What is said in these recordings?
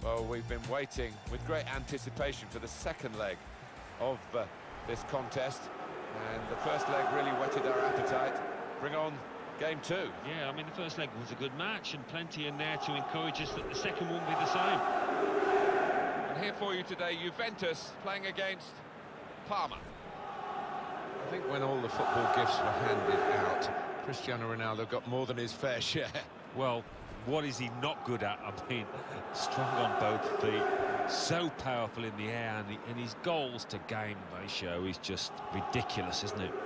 Well, we've been waiting with great anticipation for the second leg of this contest, and the first leg really whetted our appetite. Bring on game two. Yeah, I mean, the first leg was a good match and plenty in there to encourage us that the second won't be the same. And here for you today, Juventus playing against Parma. I think when all the football gifts were handed out, Cristiano Ronaldo got more than his fair share. Well, what is he not good at? I mean, strong on both feet, so powerful in the air, and his goals to game ratio is just ridiculous, isn't it?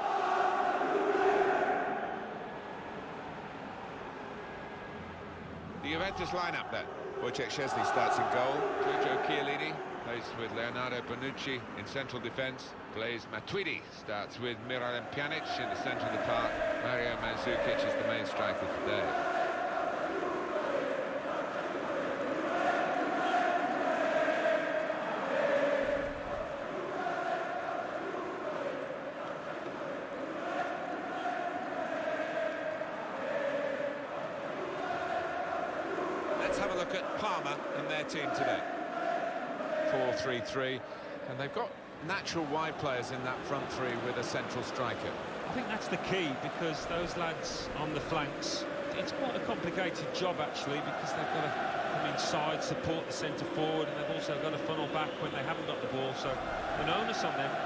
The Juventus lineup then. Wojciech Szczesny starts in goal. Giorgio Chiellini plays with Leonardo Bonucci in central defence. Blaise Matuidi starts with Miralem Pjanic in the centre of the park. Mario Mandzukic is the main striker today. Let's have a look at Parma and their team today. 4-3-3, and they've got natural wide players in that front three with a central striker. I think that's the key, because those lads on the flanks, it's quite a complicated job actually, because they've got to come inside, support the centre forward, and they've also got to funnel back when they haven't got the ball, so an onus on them.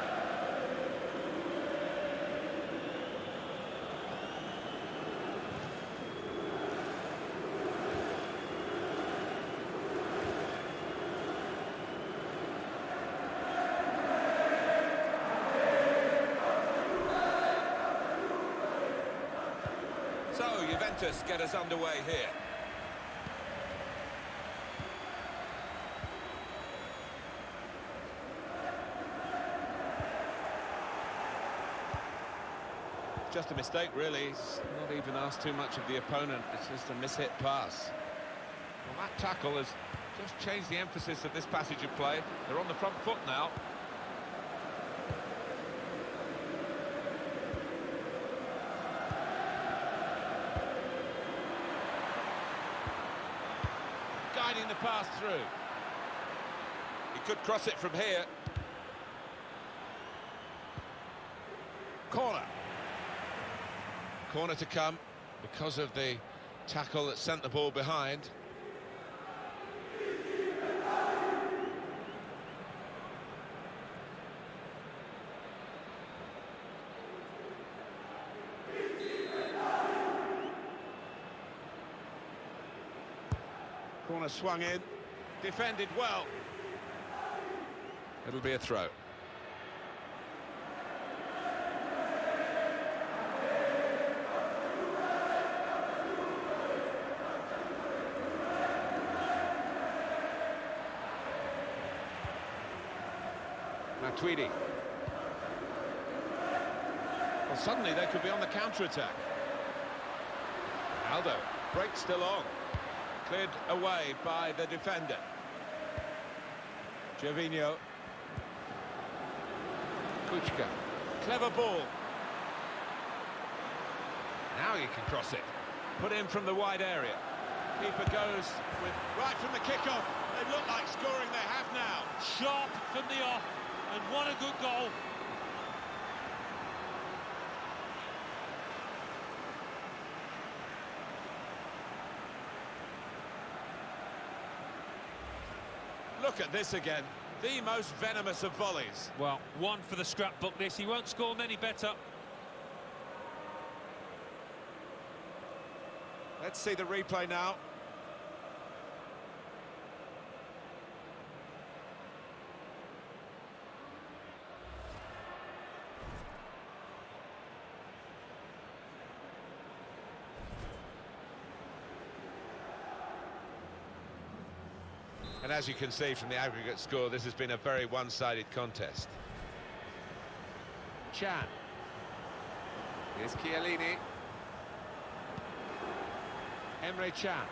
So, Juventus get us underway here. Just a mistake, really. It's not even asked too much of the opponent. It's just a mishit pass. Well, that tackle has just changed the emphasis of this passage of play. They're on the front foot now. Guiding the pass through. He could cross it from here. Corner. Corner to come because of the tackle that sent the ball behind. Corner swung in, defended well. It'll be a throw. Matuidi. Well, suddenly they could be on the counter-attack. Aldo, break still on. Cleared away by the defender. Gervinho. Kuchka. Clever ball. Now you can cross it. Put in from the wide area. Keeper goes with right from the kickoff. They look like scoring. They have now. Sharp from the off, and what a good goal. Look at this again, the most venomous of volleys. Well, one for the scrapbook this, he won't score many better. Let's see the replay now. And as you can see from the aggregate score, this has been a very one-sided contest. Can. Here's Chiellini. Emre Can.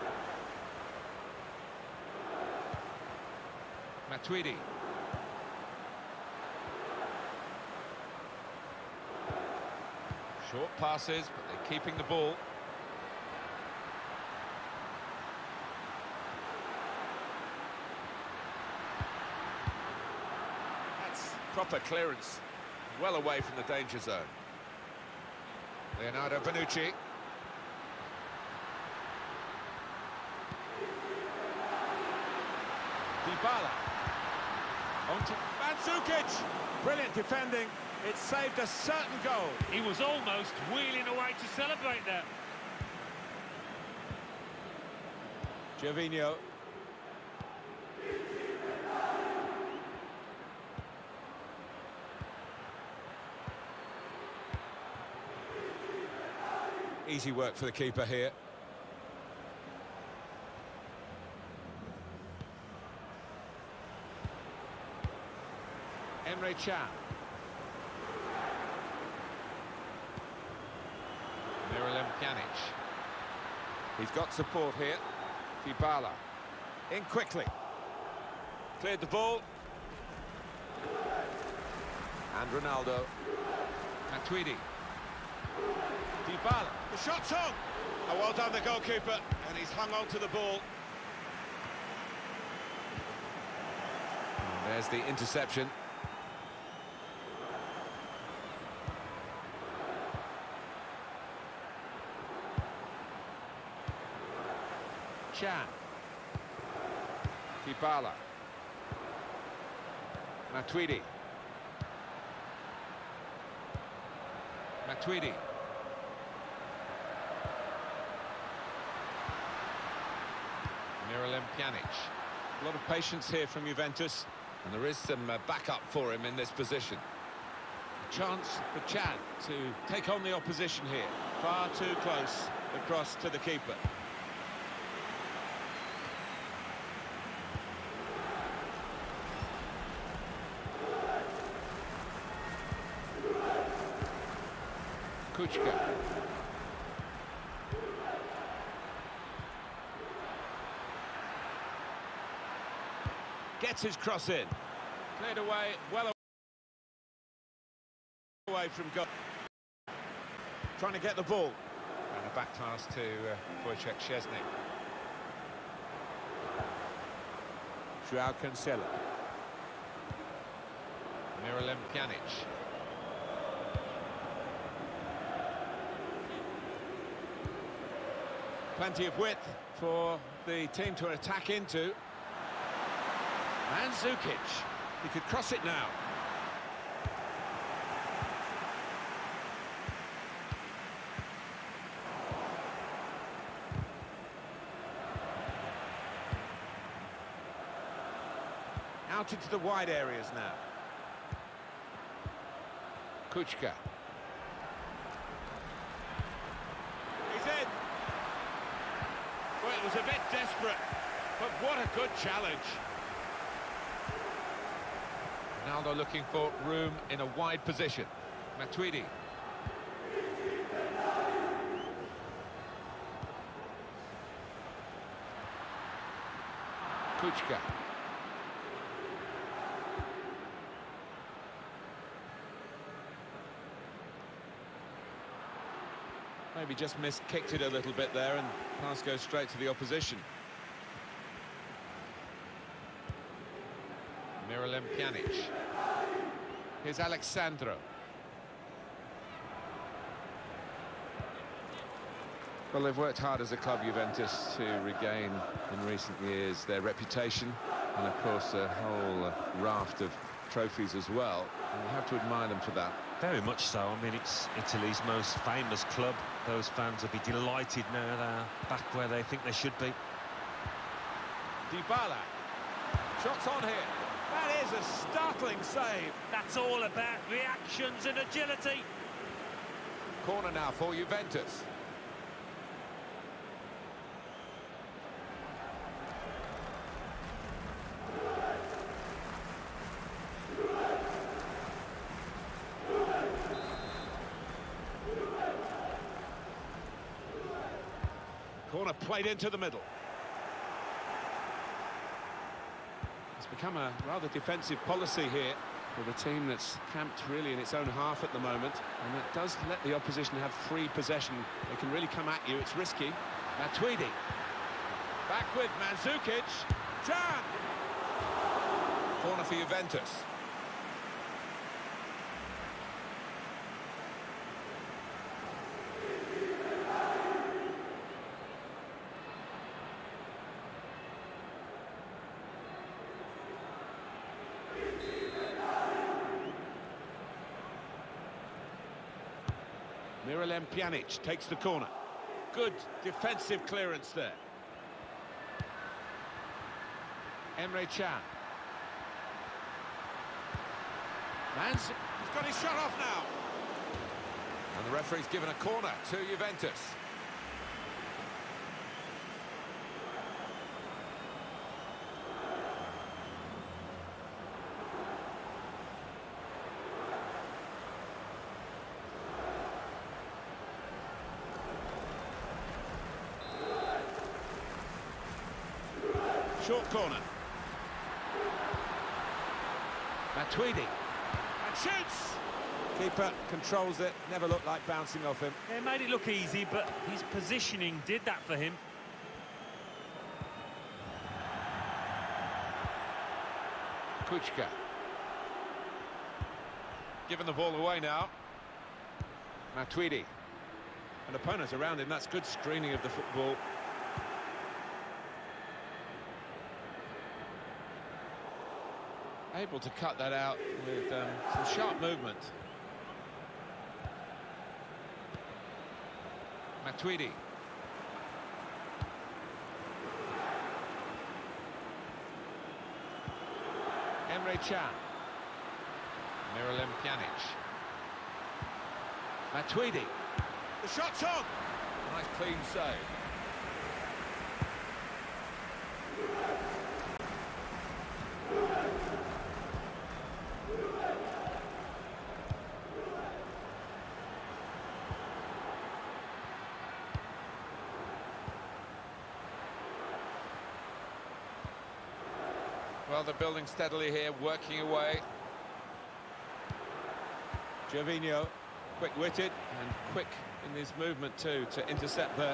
Matuidi. Short passes, but they're keeping the ball. Proper clearance, well away from the danger zone. Leonardo Bonucci. Dybala. On to Mandzukic. Brilliant defending. It saved a certain goal. He was almost wheeling away to celebrate that. Gervinho. Easy work for the keeper here. Emre Can. Miralem Pjanic. He's got support here. Dybala. In quickly. Cleared the ball. And Ronaldo. Matuidi. Dybala. The shot's on. Oh, well done, the goalkeeper. And he's hung on to the ball. And there's the interception. Can. Dybala. Matuidi. Matuidi. Miralem Pjanic. A lot of patience here from Juventus, and there is some backup for him in this position. A chance for Can to take on the opposition here. Far too close across to the keeper. Kuchka. Gets his cross in. Played away, well away from goal. Trying to get the ball. And a back pass to Wojciech Szczesny. João Cancelo. Miralem Pjanic. Plenty of width for the team to attack into. Mandzukic, he could cross it now. Out into the wide areas now. Kuchka. He's in. Well, it was a bit desperate, but what a good challenge. Ronaldo looking for room in a wide position. Matuidi. Kuchka. Maybe just kicked it a little bit there, and pass goes straight to the opposition. Miralem Pjanic. Here's Alexandro. Well, they've worked hard as a club, Juventus, to regain in recent years their reputation, and of course a whole raft of trophies as well. And you have to admire them for that. Very much so. I mean, it's Italy's most famous club. Those fans will be delighted now they're back where they think they should be. Dybala. Shots on here. That is a startling save. That's all about reactions and agility. Corner now for Juventus. Corner played into the middle. It's become a rather defensive policy here with a team that's camped really in its own half at the moment, and that does let the opposition have free possession. They can really come at you. It's risky. Matuidi. Back with Mandzukic. Can. Corner for Juventus. Miralem Pjanic takes the corner. Good defensive clearance there. Emre Can. Mans, he's got his shot off now. And the referee's given a corner to Juventus. Short corner. Matuidi. And shoots! Keeper controls it, never looked like bouncing off him. It made it look easy, but his positioning did that for him. Kuchka. Giving the ball away now. Matuidi. An opponent around him, that's good screening of the football. Able to cut that out with some sharp movement. Matuidi. Emre Can. Miralem Pjanic. Matuidi. The shot's on! Nice clean save. Well, they're building steadily here, working away. Gervinho, quick-witted and quick in his movement too to intercept there.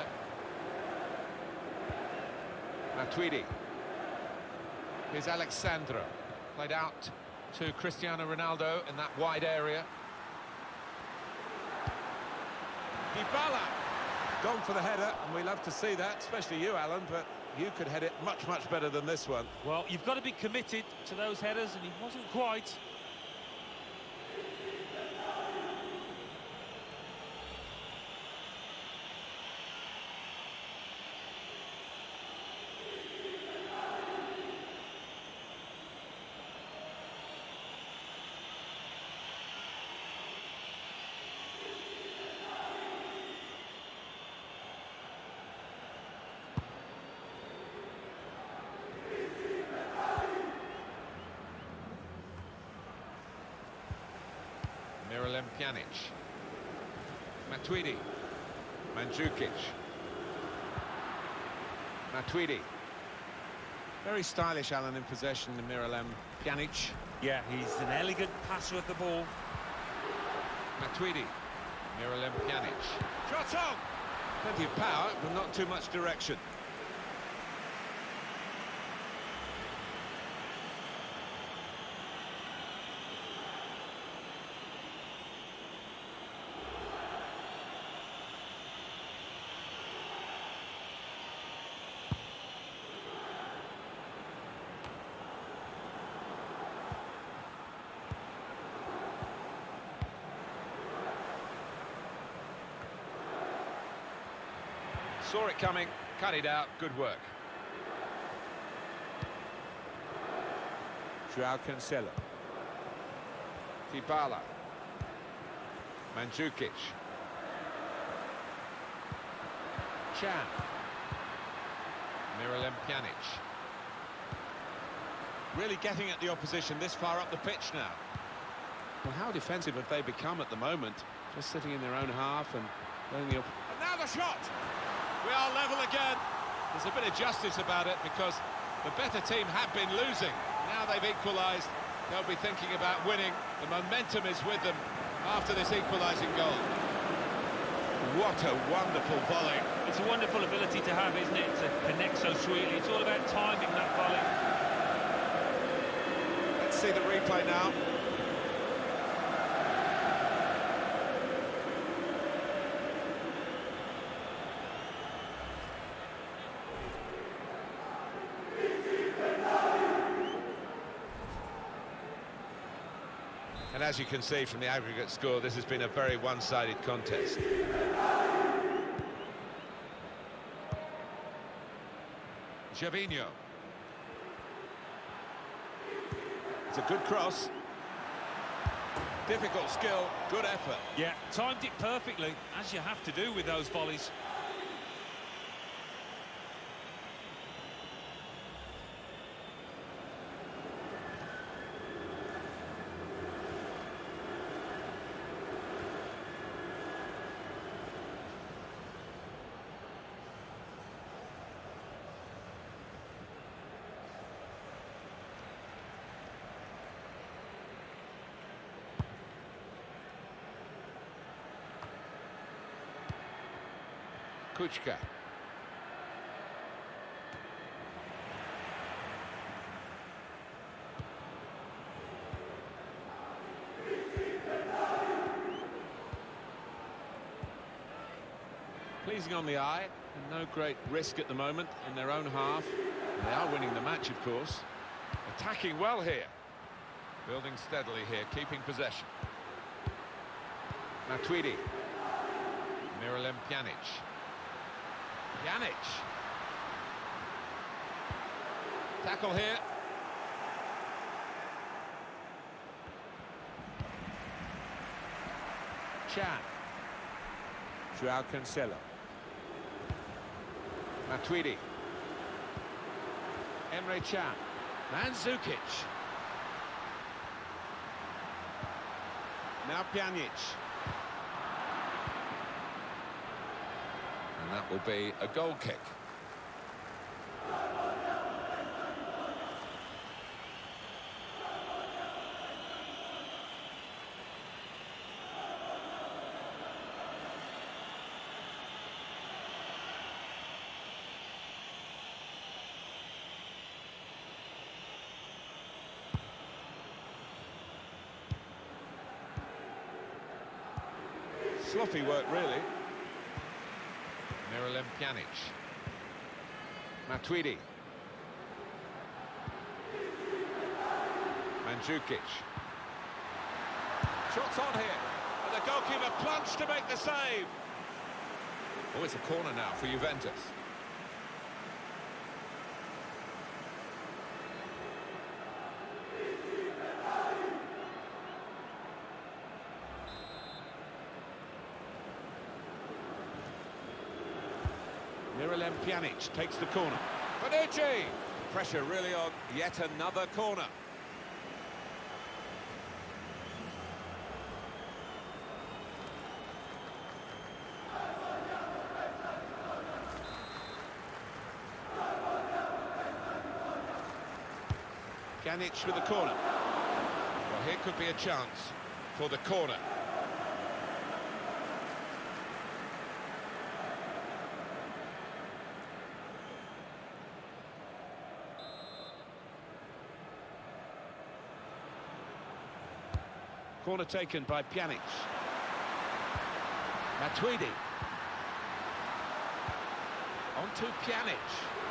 Matuidi. Here's Alexandro. Played out to Cristiano Ronaldo in that wide area. Dybala. Gone for the header, and we love to see that, especially you, Alan, but you could head it much, much better than this one. Well, you've got to be committed to those headers, and he wasn't quite. Miralem Pjanic. Matuidi. Mandzukic. Matuidi. Very stylish, Alan, in possession, the Miralem Pjanic. Yeah, he's an elegant passer of the ball. Matuidi. Miralem Pjanic. Shot on! Plenty of power, but not too much direction. Saw it coming, cut it out, good work. Joao Cancelo. Dybala. Mandzukic. Can. Miralem Pjanic. Really getting at the opposition this far up the pitch now. Well, how defensive have they become at the moment? Just sitting in their own half and letting the... And now the shot! We are level again. There's a bit of justice about it because the better team have been losing. Now they've equalised. They'll be thinking about winning. The momentum is with them after this equalising goal. What a wonderful volley. It's a wonderful ability to have, isn't it, to connect so sweetly. It's all about timing that volley. Let's see the replay now. And as you can see from the aggregate score, this has been a very one-sided contest. Gervinho. It's a good cross. Difficult skill, good effort. Yeah, timed it perfectly, as you have to do with those volleys. Kuchka. Pleasing on the eye, and no great risk at the moment in their own half. They are winning the match, of course. Attacking well here. Building steadily here, keeping possession. Matuidi. Miralem Pjanic. Pjanic. Tackle here. Can. Joao Cancelo. Matuidi. Emre Can. Mandzukic. Now Pjanic. And that will be a goal kick. Sloppy work, really. Miralem Pjanic. Matuidi. Mandzukic. Shots on here. And the goalkeeper plunged to make the save. Oh, it's a corner now for Juventus. Miralem Pjanic takes the corner. Bonucci! Pressure really on. Yet another corner. Pjanic with the corner. Well, here could be a chance for the corner. Corner taken by Pjanic. Matuidi. On to Pjanic.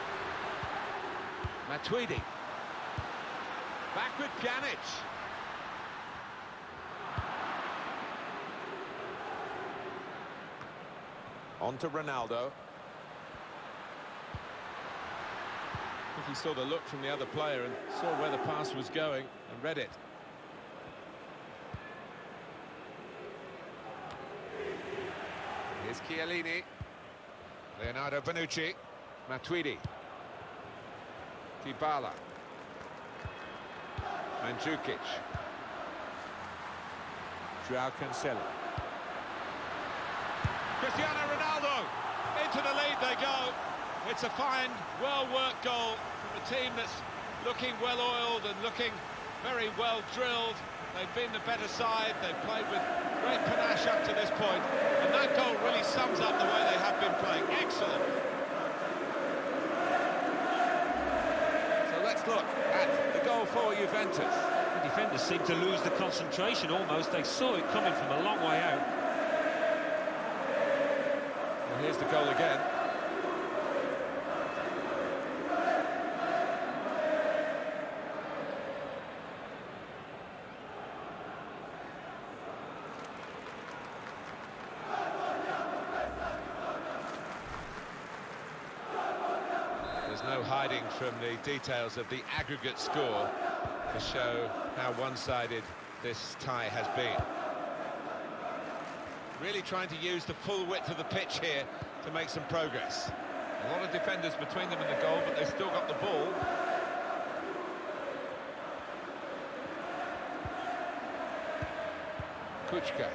Matuidi. Back with Pjanic. On to Ronaldo. I think he saw the look from the other player and saw where the pass was going and read it. Here's Chiellini. Leonardo Bonucci. Matuidi. Dybala. Mandzukic. Joao Cancelo. Cristiano Ronaldo. Into the lead they go. It's a fine, well-worked goal from a team that's looking well-oiled and looking very well-drilled. They've been the better side. They've played with great panache up to this point. And that goal really sums up the way they have been playing. Excellent. So let's look at the goal for Juventus. The defenders seemed to lose the concentration almost. They saw it coming from a long way out. Well, here's the goal again. no hiding from the details of the aggregate score to show how one-sided this tie has been. Really trying to use the full width of the pitch here to make some progress. A lot of defenders between them and the goal, but they've still got the ball. Kuchka.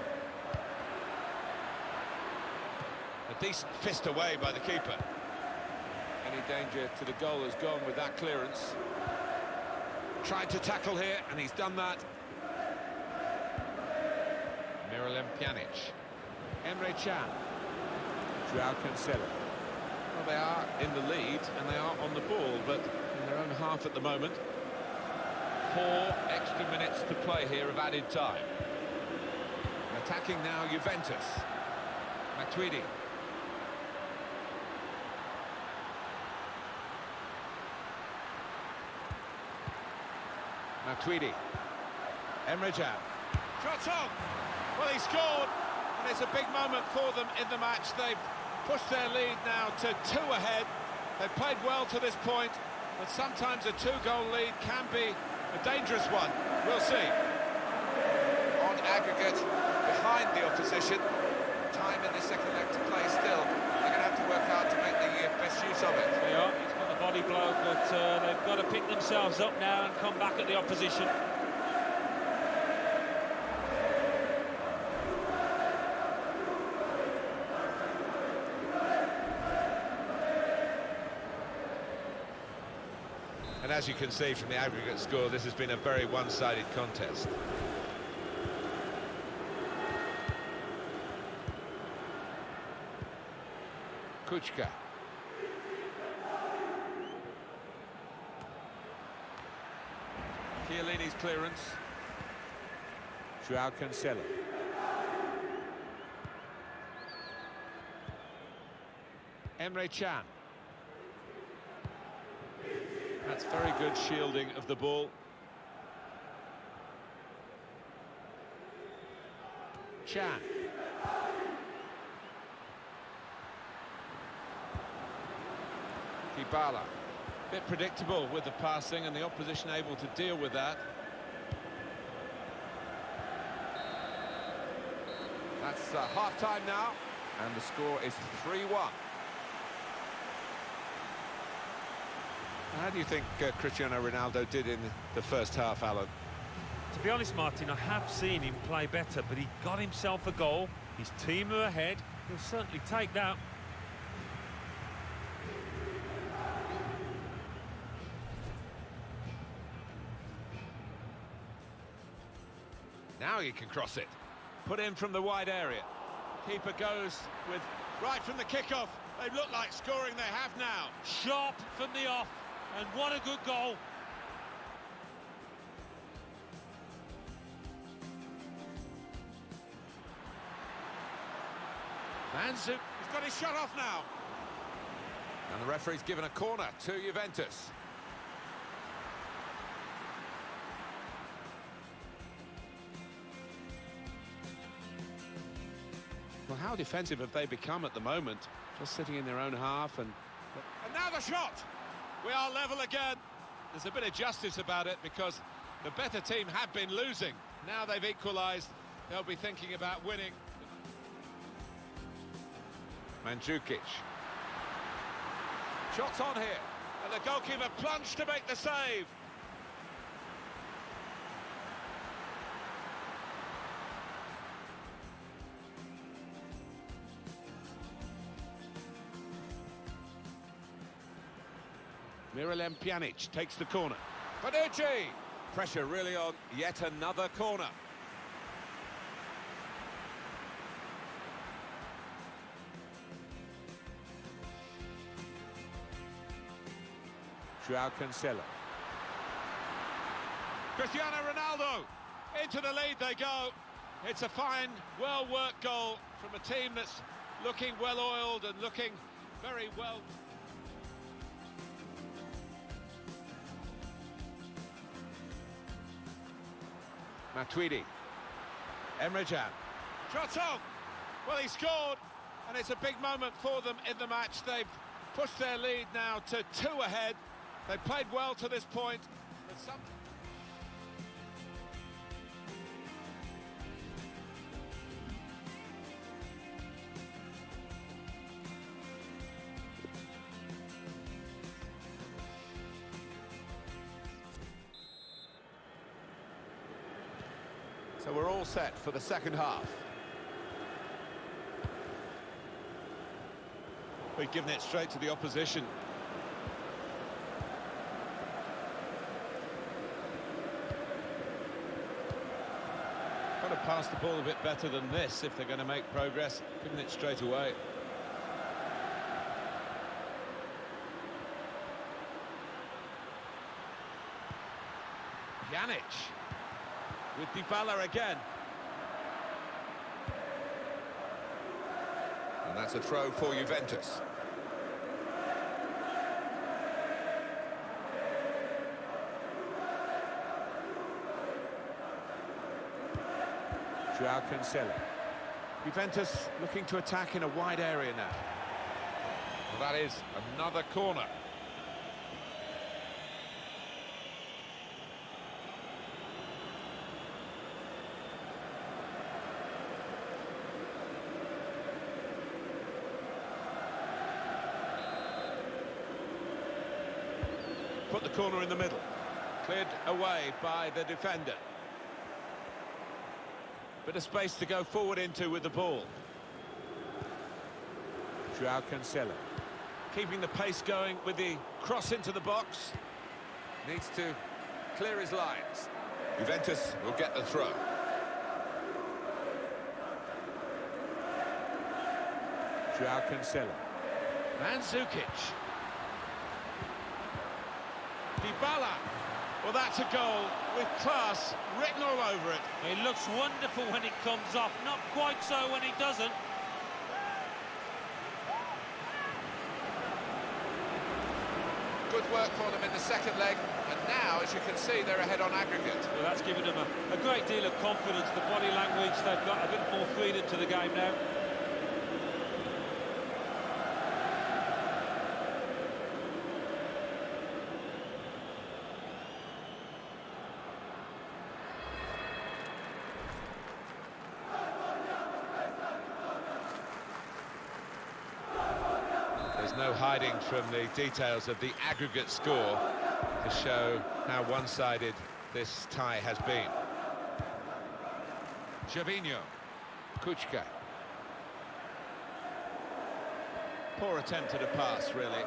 A decent fist away by the keeper. Any danger to the goal has gone with that clearance. Tried to tackle here, and he's done that. Miralem Pjanic. Emre Can. Joao Cancelo. Well, they are in the lead, and they are on the ball, but in their own half at the moment. 4 extra minutes to play here of added time. Attacking now Juventus. Matuidi. Matuidi. Emre Can. Shot on! Well, he scored, and it's a big moment for them in the match. They've pushed their lead now to 2 ahead. They've played well to this point, but sometimes a 2-goal lead can be a dangerous one. We'll see. On aggregate, behind the opposition. Time in the second leg to play still. They're going to have to work hard to make the best use of it. They are. He's got a body blow, but they've got to pick themselves up now and come back at the opposition. And as you can see from the aggregate score, this has been a very one-sided contest. Kuchka. Chiellini's clearance. Joao Cancelo. Emre Can. That's very good shielding of the ball. Can. Dybala. Bit predictable with the passing, and the opposition able to deal with that. That's half-time now, and the score is 3-1. How do you think Cristiano Ronaldo did in the first half, Alan? To be honest, Martin, I have seen him play better, but he got himself a goal. His team are ahead. He'll certainly take that. Now he can cross it. Put in from the wide area. Keeper goes with right from the kickoff. They look like scoring, they have now. Sharp from the off, and what a good goal. Manzu, he's got his shot off now. And the referee's given a corner to Juventus. Well, how defensive have they become at the moment? Just sitting in their own half and now the shot! We are level again. There's a bit of justice about it because the better team have been losing. Now they've equalised, they'll be thinking about winning. Mandzukic. Shots on here, and the goalkeeper plunged to make the save. Miralem Pjanic takes the corner. Bonucci! Pressure really on yet another corner. Joao Cancelo. Cristiano Ronaldo. Into the lead they go. It's a fine, well-worked goal from a team that's looking well-oiled and looking very well. Matuidi. Emre Can. Shot on! Well, he scored, and it's a big moment for them in the match. They've Push their lead now to 2 ahead. They played well to this point. But some... So we're all set for the second half. We've given it straight to the opposition. Got to pass the ball a bit better than this if they're going to make progress. Giving it straight away. Pjanic with Dybala again. And that's a throw for Juventus. Joao Cancelo. Juventus looking to attack in a wide area now. Well, that is another corner. Put the corner in the middle. Cleared away by the defender. Bit of space to go forward into with the ball. Joao Cancelo. Keeping the pace going with the cross into the box. Needs to clear his lines. Juventus will get the throw. Joao Cancelo. Mandzukic. Dybala. Well, that's a goal with class written all over it. It looks wonderful when it comes off, not quite so when it doesn't. Good work for them in the second leg, and now, as you can see, they're ahead on aggregate. Well, that's given them a great deal of confidence. The body language, they've got a bit more freedom to the game now. There's no hiding from the details of the aggregate score to show how one-sided this tie has been. Gervinho. Kuchka. Poor attempt at a pass, really.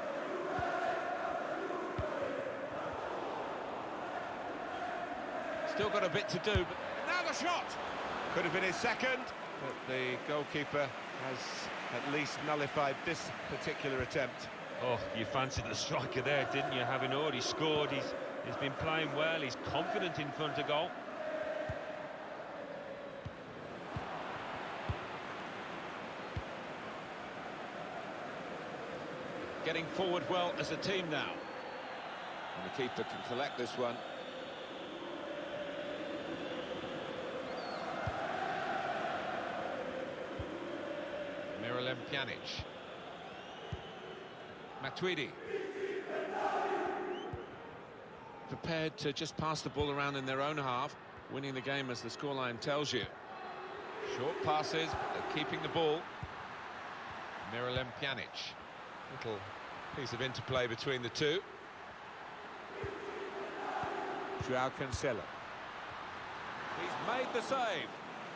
Still got a bit to do, but now the shot! Could have been his second, but the goalkeeper has at least nullified this particular attempt. Oh, you fancied the striker there, didn't you? Having already scored, he's been playing well, he's confident in front of goal. Getting forward well as a team now. And the keeper can collect this one. Miralem Pjanic. Matuidi. Prepared to just pass the ball around in their own half, winning the game as the scoreline tells you. Short passes, but they're keeping the ball. Miralem Pjanic. Little piece of interplay between the two. Joao Cancelo. He's made the save.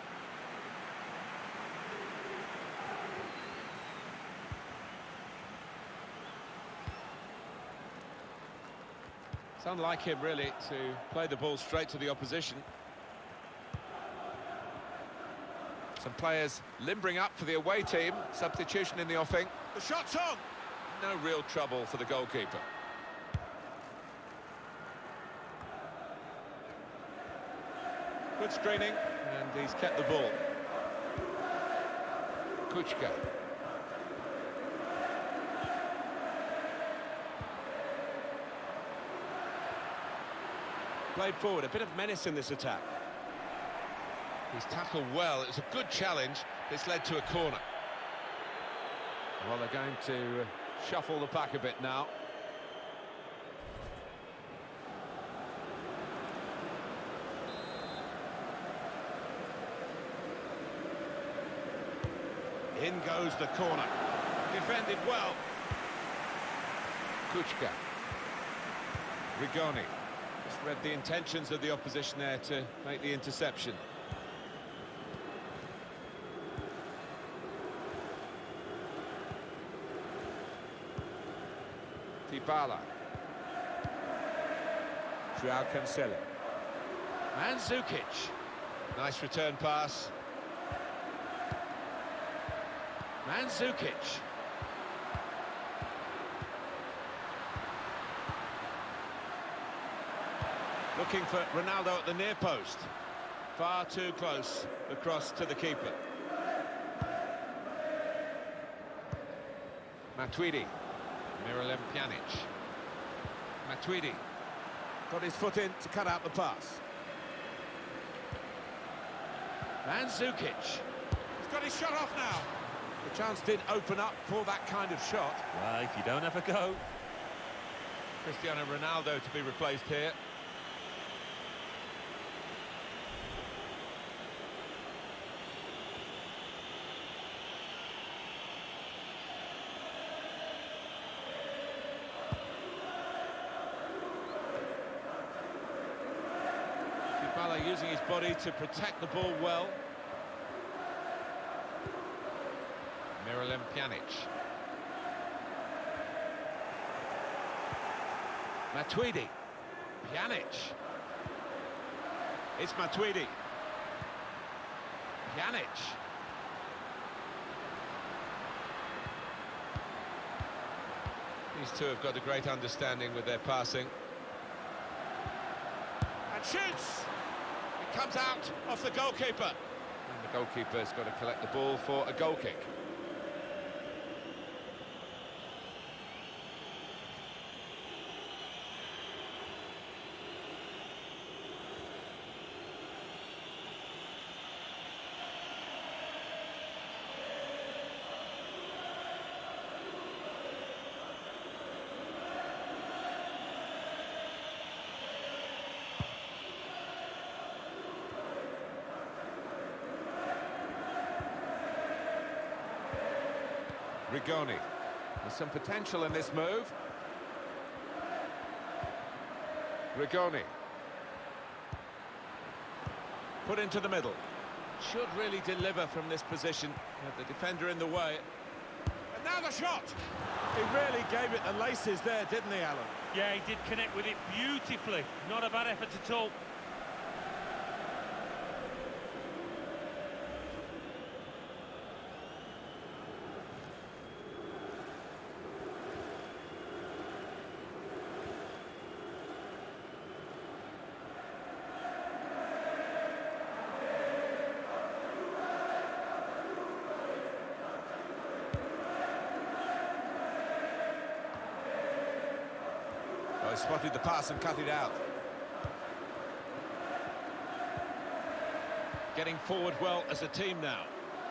It's unlike him, really, to play the ball straight to the opposition. Some players limbering up for the away team. Substitution in the offing. The shot's on! No real trouble for the goalkeeper. Good screening, and he's kept the ball. Kuchka. Played forward, a bit of menace in this attack. He's tackled well. It's a good challenge. It's led to a corner. Well, they're going to shuffle the pack a bit now. In goes the corner. Defended well. Kuchka. Rigoni. Just read the intentions of the opposition there to make the interception. Dybala. Joao Cancelo. Mandzukic. Nice return pass. Mandzukic. Looking for Ronaldo at the near post. Far too close, the cross to the keeper. Matuidi. Miralem Pjanic. Matuidi. Got his foot in to cut out the pass. Mandzukic. He's got his shot off now. The chance did open up for that kind of shot. Well, if you don't have a go. Cristiano Ronaldo to be replaced here. Dybala using his body to protect the ball well. Miralem Pjanic. Matuidi. Pjanic. It's Matuidi. Pjanic. These two have got a great understanding with their passing. And shoots! It comes out off the goalkeeper. And the goalkeeper's got to collect the ball for a goal kick. Rigoni. There's some potential in this move. Rigoni. Put into the middle. Should really deliver from this position. Had the defender in the way. And now the shot! He really gave it the laces there, didn't he, Alan? Yeah, he did connect with it beautifully. Not a bad effort at all. Oh, he spotted the pass and cut it out. Getting forward well as a team now.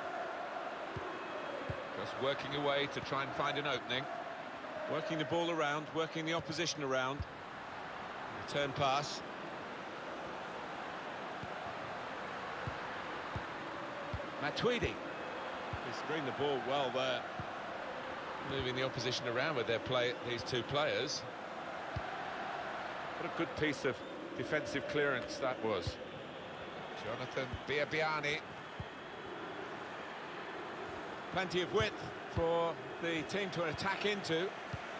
Just working away to try and find an opening. Working the ball around, working the opposition around. Return pass. Matuidi. He screened the ball well there. Moving the opposition around with these two players. What a good piece of defensive clearance that was. Jonathan Biabiani. Plenty of width for the team to attack into.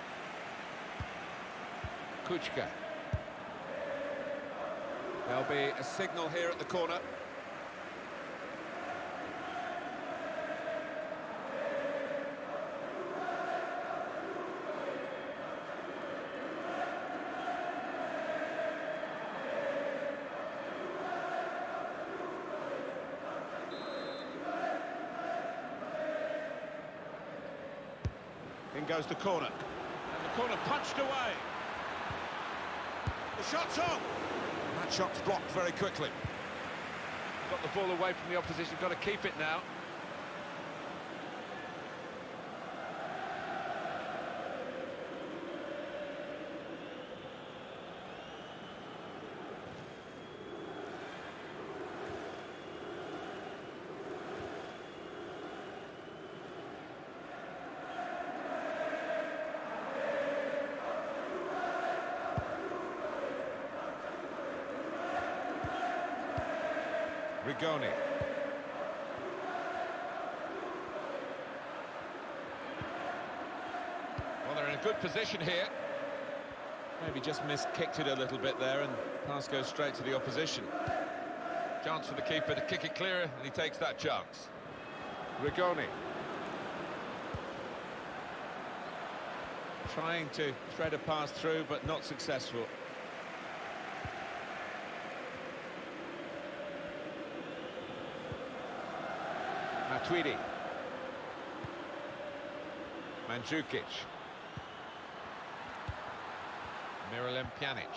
Kuchka. There'll be a signal here at the corner. In goes the corner. And the corner punched away. The shot's on. And that shot's blocked very quickly. Got the ball away from the opposition, got to keep it now. Rigoni. Well, they're in a good position here. Maybe just kicked it a little bit there, and pass goes straight to the opposition. Chance for the keeper to kick it clear, and he takes that chance. Rigoni. Trying to thread a pass through, but not successful. Matuidi. Mandzukic. Miralem Pjanic.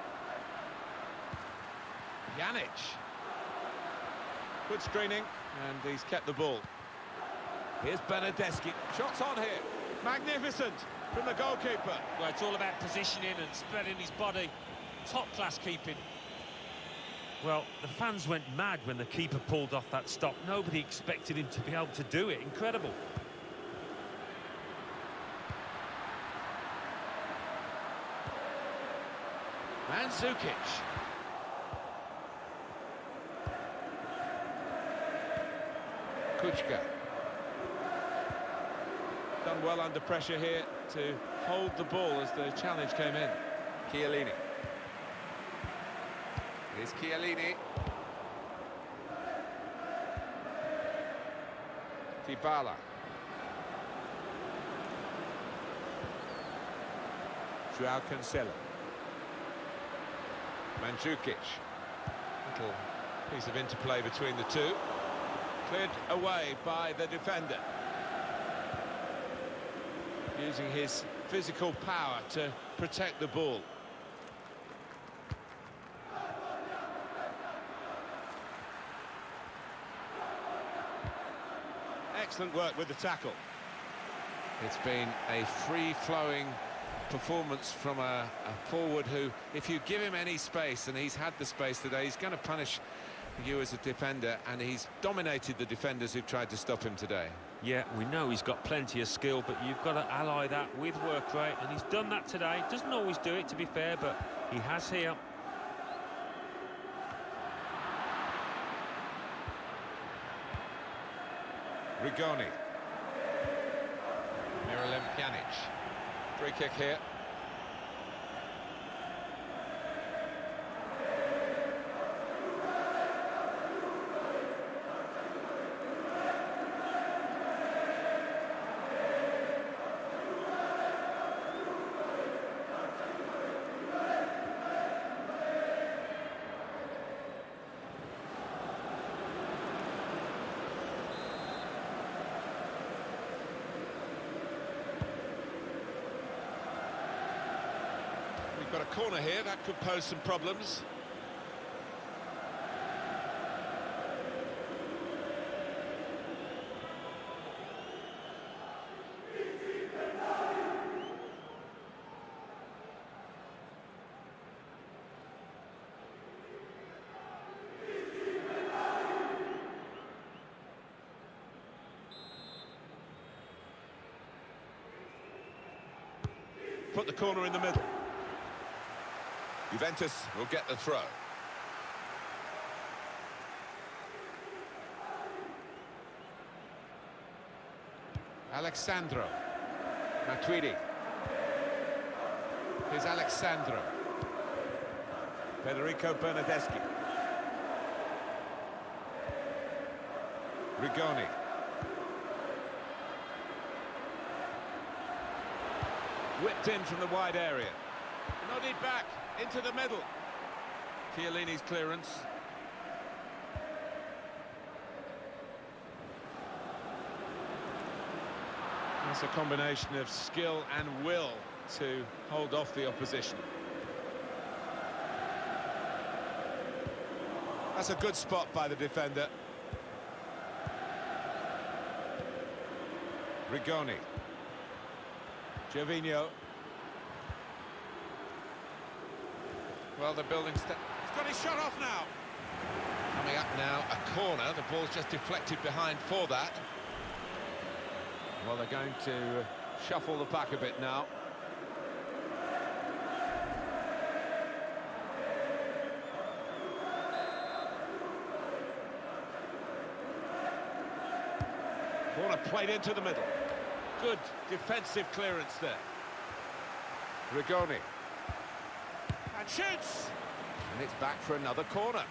Pjanic. Good screening, and he's kept the ball. Here's Bernardeschi. Shots on here. Magnificent from the goalkeeper. Well, it's all about positioning and spreading his body. Top-class keeping. Well, the fans went mad when the keeper pulled off that stop. Nobody expected him to be able to do it. Incredible. Mandzukic. Kuchka. Done well under pressure here to hold the ball as the challenge came in. Chiellini. Here's Chiellini. Dybala. Joao Cancelo. Mandzukic. Little piece of interplay between the two. Cleared away by the defender. Using his physical power to protect the ball. Excellent work with the tackle. It's been a free-flowing performance from a forward who, if you give him any space, and he's had the space today, he's going to punish you as a defender, and he's dominated the defenders who've tried to stop him today. Yeah, we know he's got plenty of skill, but you've got to ally that with work rate, and he's done that today. Doesn't always do it, to be fair, but he has here. Rigoni. Miralem Pjanic. Free kick here. Got a corner here, that could pose some problems. Put the corner in the middle. Juventus will get the throw. Alexandro. Matuidi. Here's Alexandro. Federico Bernardeschi. Rigoni. Whipped in from the wide area. Nodded back into the middle. Chiellini's clearance. That's a combination of skill and will to hold off the opposition. That's a good spot by the defender. Rigoni. Gervinho. Well, the building He's got his shot off now. coming up now, a corner. The ball's just deflected behind for that. Well, they're going to shuffle the pack a bit now. corner played into the middle. Good defensive clearance there. Rigoni. And shoots! And it's back for another corner.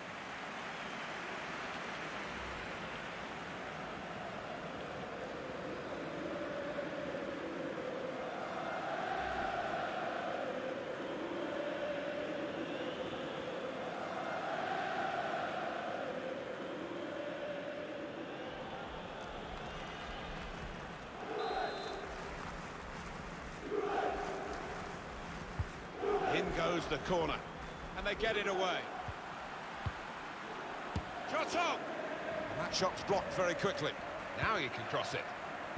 In goes the corner, and they get it away. Shot on! That shot's blocked very quickly. Now you can cross it.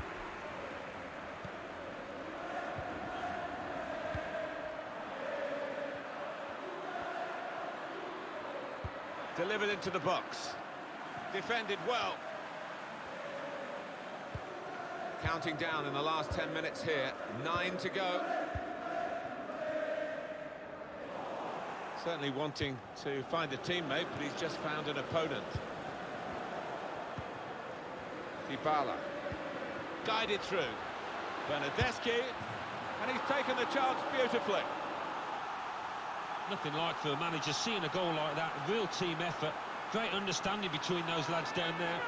Delivered into the box. Defended well. Counting down in the last 10 minutes here. 9 to go. Certainly wanting to find a teammate, but he's just found an opponent. Dybala. Guided through. Bernardeschi, and he's taken the chance beautifully. Nothing like for a manager seeing a goal like that. Real team effort. Great understanding between those lads down there.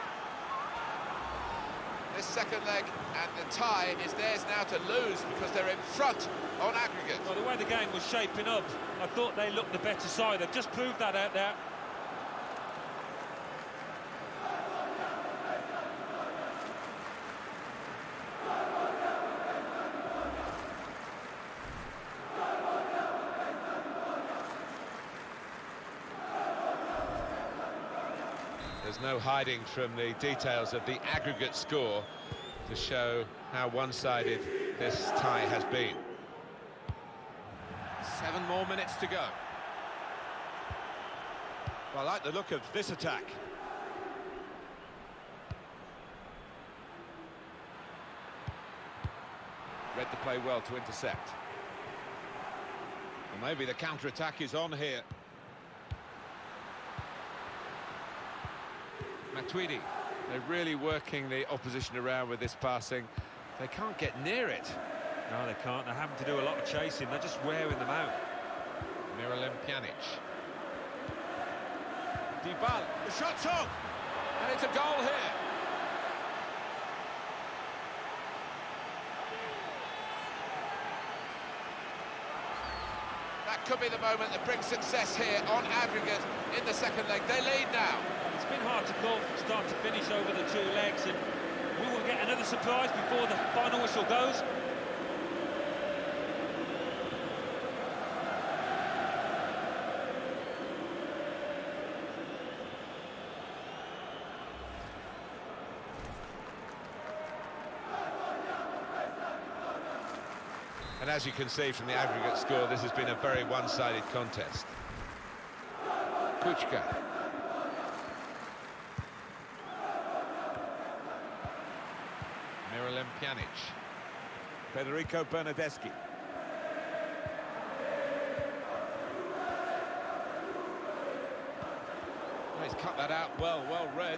This second leg and the tie is theirs now to lose because they're in front on aggregate. Well, the way the game was shaping up, I thought they looked the better side. They've just proved that out there. There's no hiding from the details of the aggregate score to show how one-sided this tie has been. 7 more minutes to go. Well, I like the look of this attack. Read the play well to intercept. Well, maybe the counter-attack is on here. Matuidi. They're really working the opposition around with this passing. They can't get near it. No, they can't. They're having to do a lot of chasing. They're just wearing them out. Miralem Pjanic. Dybala, the shot's on! And it's a goal here. That could be the moment that brings success here on aggregate in the second leg. They lead now. It's been hard to call from start to finish over the 2 legs, and we will get another surprise before the final whistle goes. And as you can see from the aggregate score, this has been a very one-sided contest. Kuchka. Miralem Pjanic. Federico Bernardeschi. Oh, he's cut that out well read.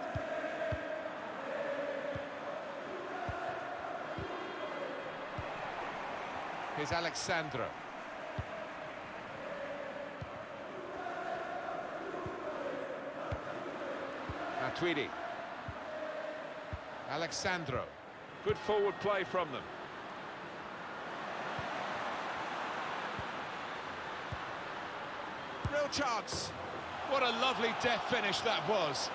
Here's Alexandro. Matuidi. Alexandro. Good forward play from them. Real chance. What a lovely death finish that was.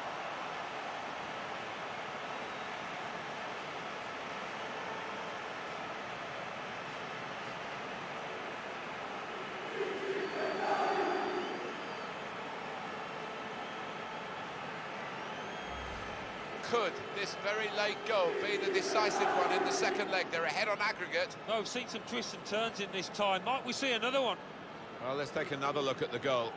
Could this very late goal be the decisive one in the second leg? They're ahead on aggregate. Well, we've seen some twists and turns in this time. Might we see another one? Well, let's take another look at the goal.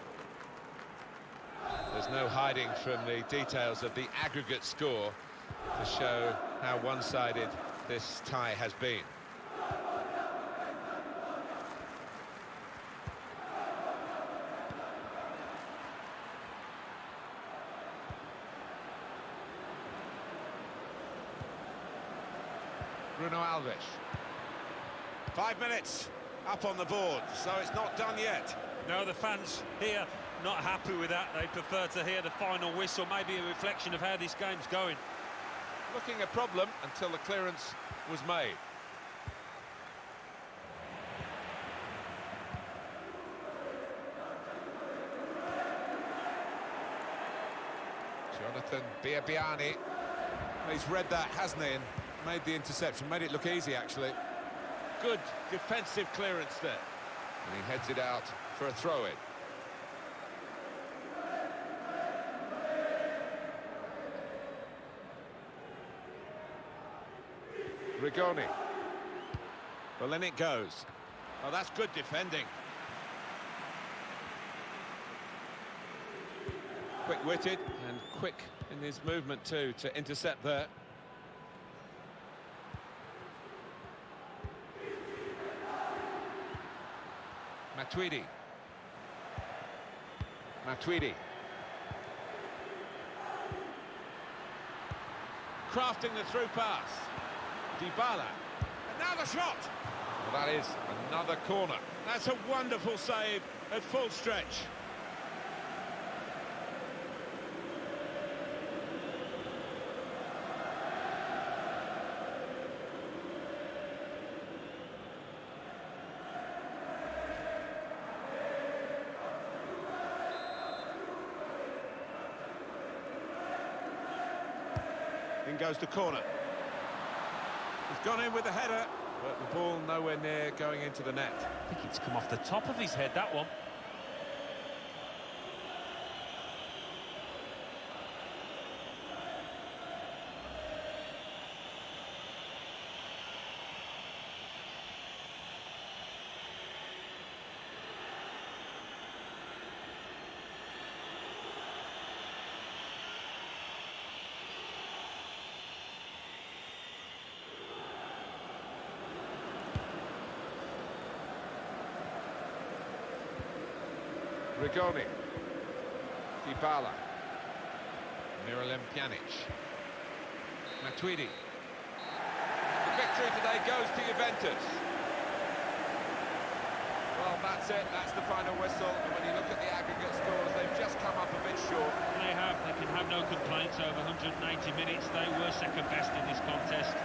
There's no hiding from the details of the aggregate score to show how one-sided this tie has been. Bruno Alves. 5 minutes up on the board, so it's not done yet. No, the fans here not happy with that. They prefer to hear the final whistle, maybe a reflection of how this game's going. Looking a problem until the clearance was made. Jonathan Biabiani. He's read that, hasn't he, and made the interception, made it look easy, actually. Good defensive clearance there. And he heads it out for a throw-in. Rigoni. Well, in it goes. Oh, that's good defending. Quick-witted and quick in his movement too to intercept there. Matuidi. Matuidi. Crafting the through pass. Dybala. And now the shot! Well, that is another corner. That's a wonderful save at full stretch. In goes the corner. He's gone in with the header, but the ball nowhere near going into the net. I think it's come off the top of his head, that one. Rigoni. Dybala. Miralem Pjanic. Matuidi. The victory today goes to Juventus. Well, that's it. That's the final whistle. And when you look at the aggregate scores, they've just come up a bit short. They have. They can have no complaints over 190 minutes. They were second best in this contest.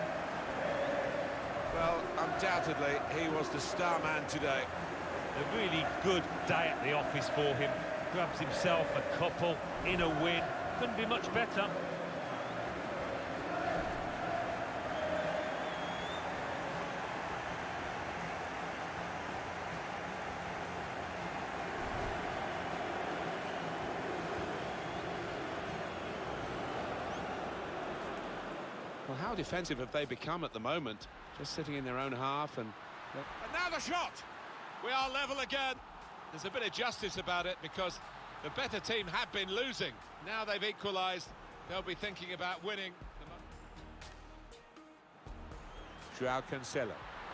Well, undoubtedly, he was the star man today. A really good day at the office for him. Grabs himself a couple in a win. Couldn't be much better. Well, how defensive have they become at the moment? Just sitting in their own half and now the shot! We are level again. There's a bit of justice about it because the better team have been losing. Now they've equalised, they'll be thinking about winning. Joao Cancelo.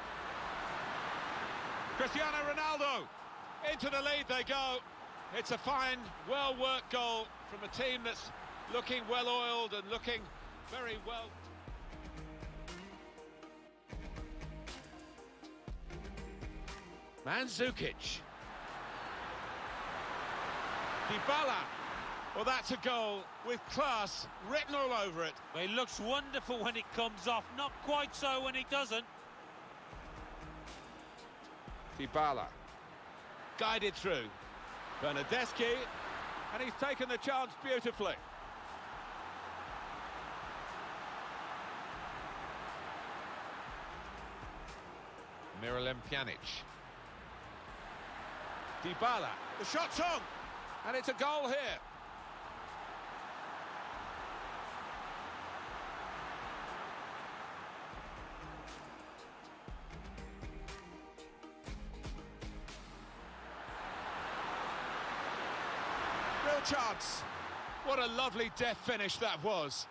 Cristiano Ronaldo. Into the lead they go. It's a fine, well-worked goal from a team that's looking well-oiled and looking very well. Mandzukic. Dybala. Well, that's a goal with class written all over it. It looks wonderful when it comes off, not quite so when it doesn't. Dybala. Guided through. Bernardeschi. And he's taken the chance beautifully. Miralem Pjanic. Dybala, the shot's on, and it's a goal here. Real chance. What a lovely death finish that was.